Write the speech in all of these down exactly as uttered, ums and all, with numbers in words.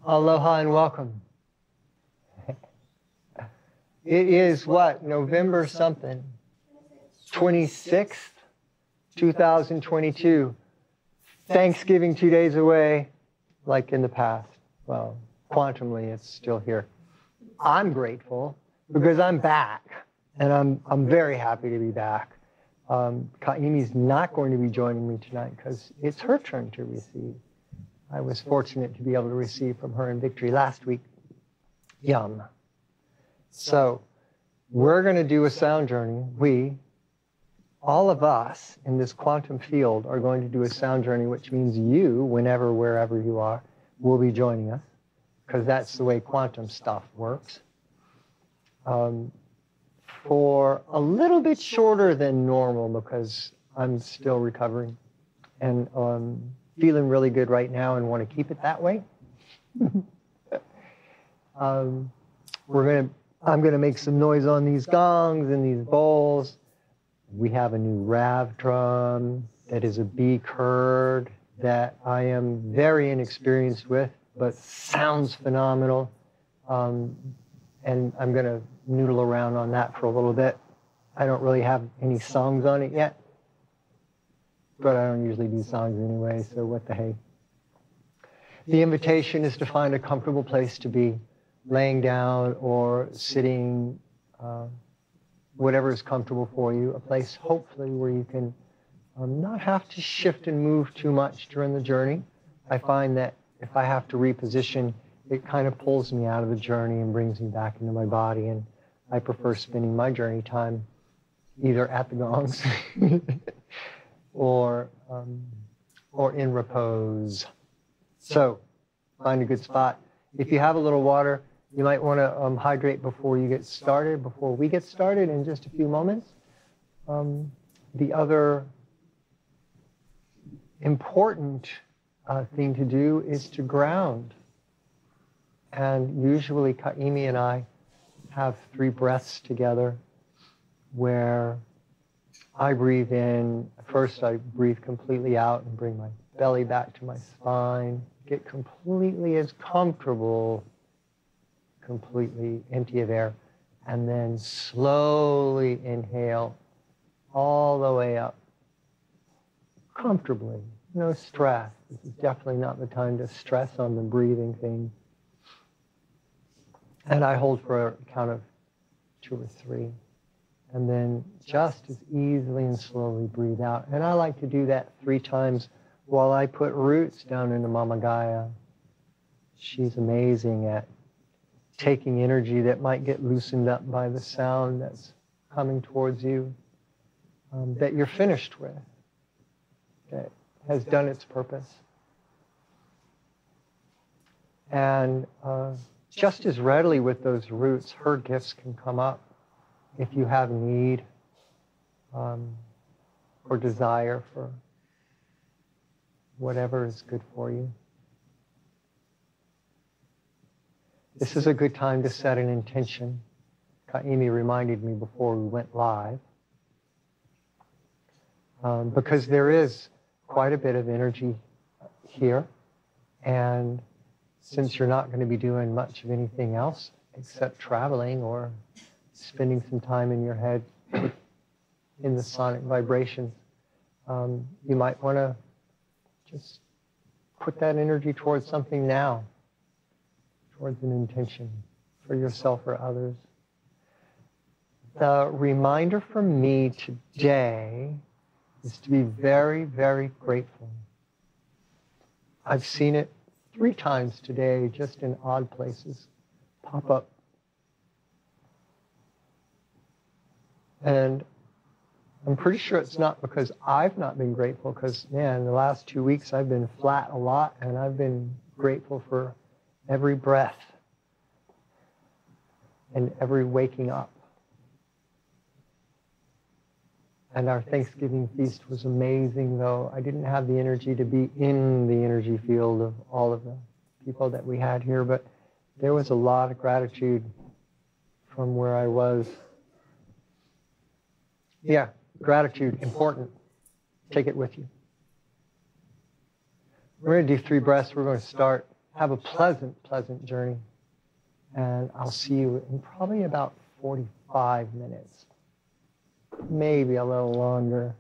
Aloha and welcome. It is what, November something? twenty-sixth, two thousand twenty-two. Thanksgiving two days away, like in the past. Well, quantumly, it's still here. I'm grateful because I'm back, and I'm, I'm very happy to be back. Um, Ka'imi's not going to be joining me tonight because it's her turn to receive. I was fortunate to be able to receive from her in victory last week. Yum. So we're going to do a sound journey. We, all of us in this quantum field are going to do a sound journey, which means you, whenever, wherever you are, will be joining us, because that's the way quantum stuff works. Um, for a little bit shorter than normal, because I'm still recovering and um, feeling really good right now and want to keep it that way. um, we're going to, I'm going to make some noise on these gongs and these bowls. We have a new rav drum that is a B curd that I am very inexperienced with, but sounds phenomenal. Um, and I'm going to noodle around on that for a little bit. I don't really have any songs on it yet, but I don't usually do songs anyway, so what the hey. The invitation is to find a comfortable place to be, laying down or sitting, uh, whatever is comfortable for you, a place hopefully where you can um, not have to shift and move too much during the journey. I find that if I have to reposition, it kind of pulls me out of the journey and brings me back into my body, and I prefer spending my journey time either at the gongs or, um, or in repose. So find a good spot. If you have a little water, you might want to um, hydrate before you get started, before we get started in just a few moments. Um, the other important uh, thing to do is to ground. And usually Ka'imi and I have three breaths together where I breathe in. First I breathe completely out and bring my belly back to my spine. Get completely as comfortable, completely empty of air, and then slowly inhale all the way up, comfortably, no stress. This is definitely not the time to stress on the breathing thing. And I hold for a count of two or three, and then just as easily and slowly breathe out. And I like to do that three times while I put roots down into Mama Gaia. She's amazing at taking energy that might get loosened up by the sound that's coming towards you, um, that you're finished with, that has done its purpose. And uh, just as readily with those roots, her gifts can come up if you have need um, or desire for whatever is good for you. This is a good time to set an intention. Ka'imi reminded me before we went live, um, because there is quite a bit of energy here, and since you're not going to be doing much of anything else except traveling or spending some time in your head in the sonic vibrations, um, you might want to just put that energy towards something now, towards an intention for yourself or others. The reminder for me today is to be very, very grateful. I've seen it three times today, just in odd places, pop up. And I'm pretty sure it's not because I've not been grateful, because, man, the last two weeks I've been flat a lot, and I've been grateful for every breath and every waking up. And our Thanksgiving feast was amazing, though I didn't have the energy to be in the energy field of all of the people that we had here, but there was a lot of gratitude from where I was. Yeah, gratitude, important. Take it with you. We're going to do three breaths. We're going to start have a pleasant, pleasant journey. And I'll see you in probably about forty-five minutes, maybe a little longer.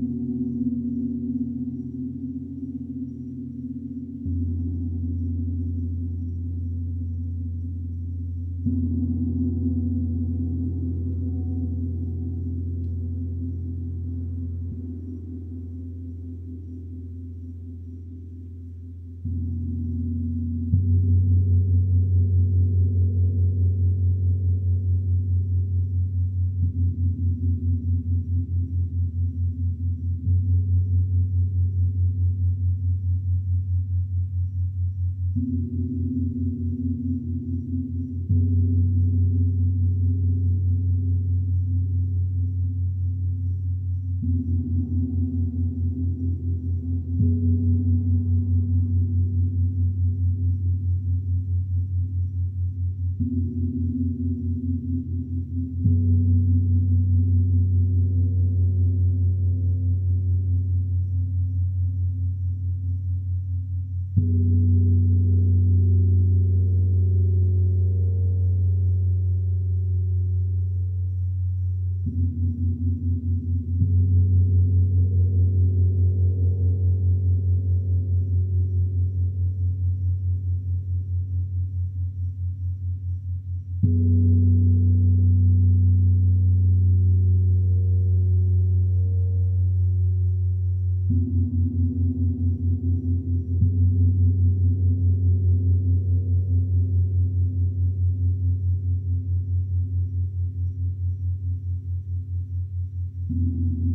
You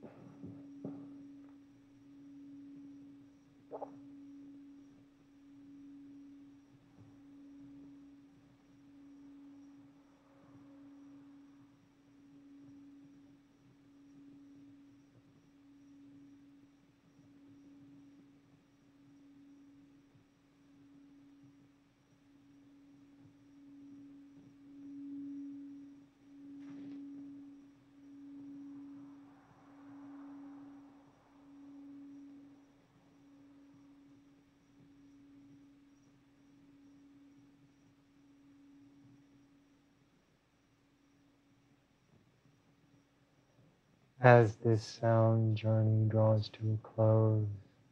As this sound journey draws to a close,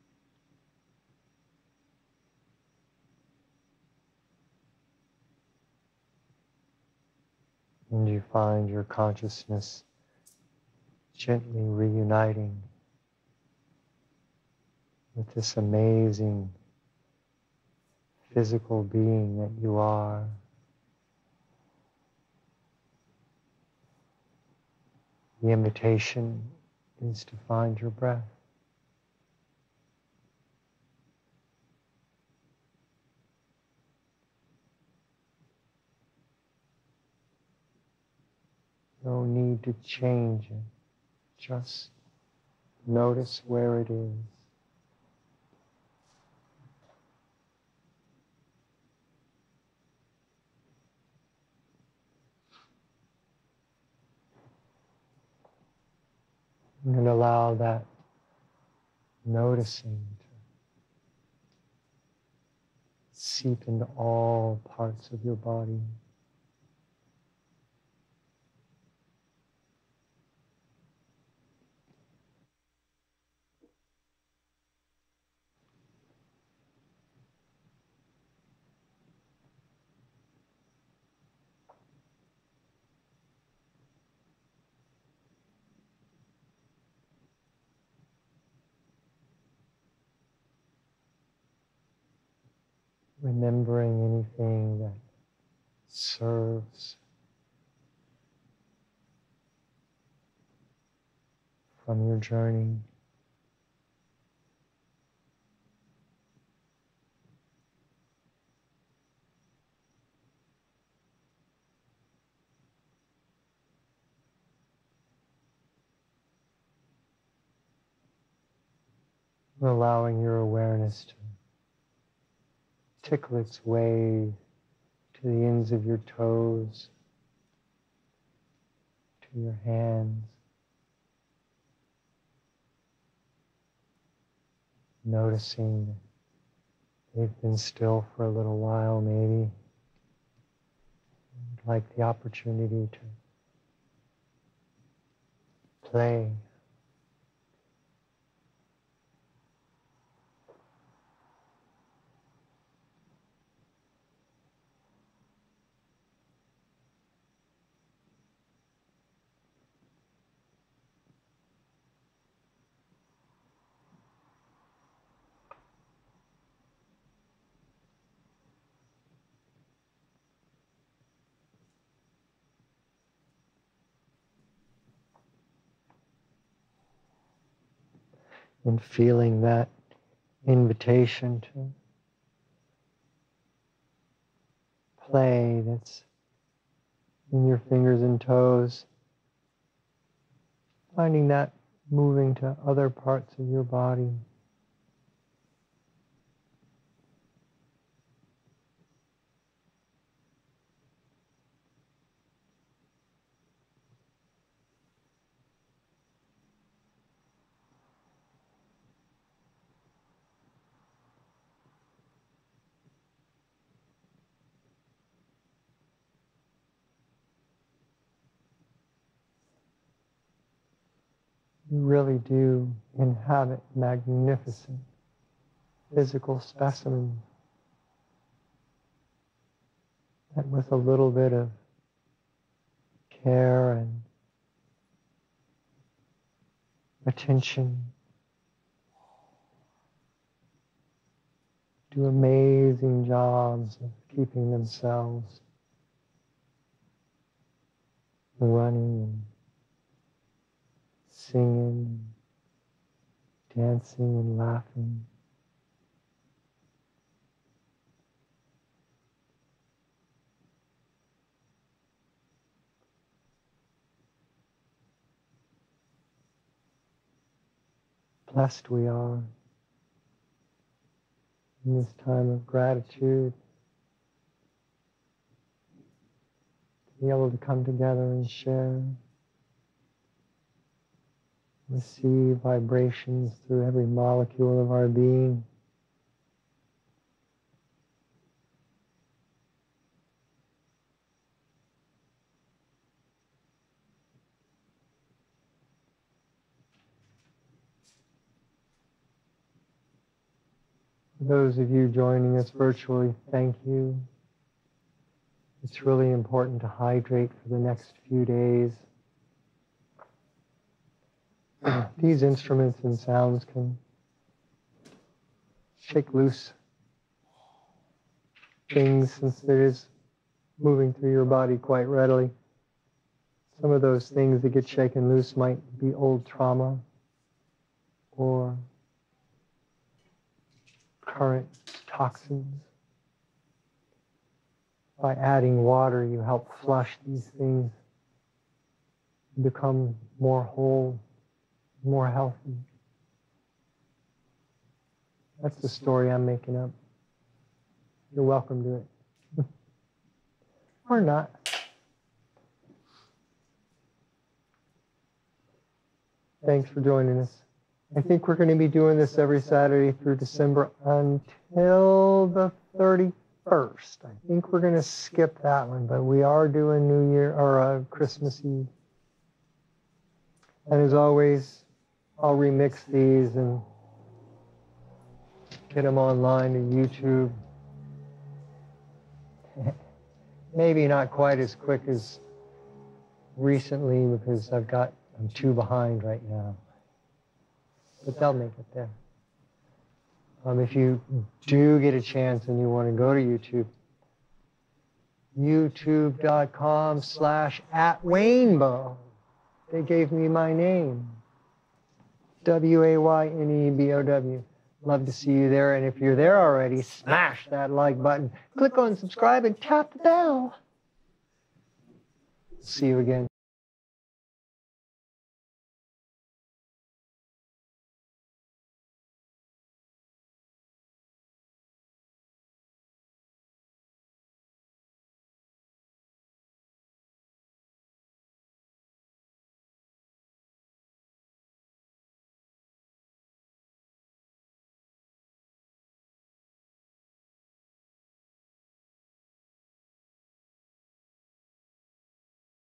and you find your consciousness gently reuniting with this amazing physical being that you are, the invitation is to find your breath. No need to change it. Just notice where it is. And allow that noticing to seep into all parts of your body. Remembering anything that serves from your journey. Allowing your awareness to tickle its way to the ends of your toes, to your hands, noticing that they've been still for a little while maybe. I'd like the opportunity to play. And feeling that invitation to play that's in your fingers and toes, finding that moving to other parts of your body. You really do inhabit magnificent physical specimens that with a little bit of care and attention do amazing jobs of keeping themselves running and singing. dancing and laughing. Blessed we are in this time of gratitude to be able to come together and share, receive vibrations through every molecule of our being. For those of you joining us virtually, thank you. It's really important to hydrate for the next few days. These instruments and sounds can shake loose things, since it is moving through your body quite readily. Some of those things that get shaken loose might be old trauma or current toxins. By adding water, you help flush these things, become more whole, more healthy. That's the story I'm making up. You're welcome to it. Or not. Thanks for joining us. I think we're going to be doing this every Saturday through December until the thirty-first. I think we're going to skip that one, but we are doing New Year or uh, Christmas Eve. And as always, I'll remix these and get them online to YouTube. Maybe not quite as quick as recently, because I've got, I'm too behind right now. But they'll make it there. Um, if you do get a chance and you want to go to YouTube, youtube.com slash at Waynebo. They gave me my name. W A Y N E B O W. Love to see you there. And if you're there already, smash that like button. Click on subscribe and tap the bell. See you again.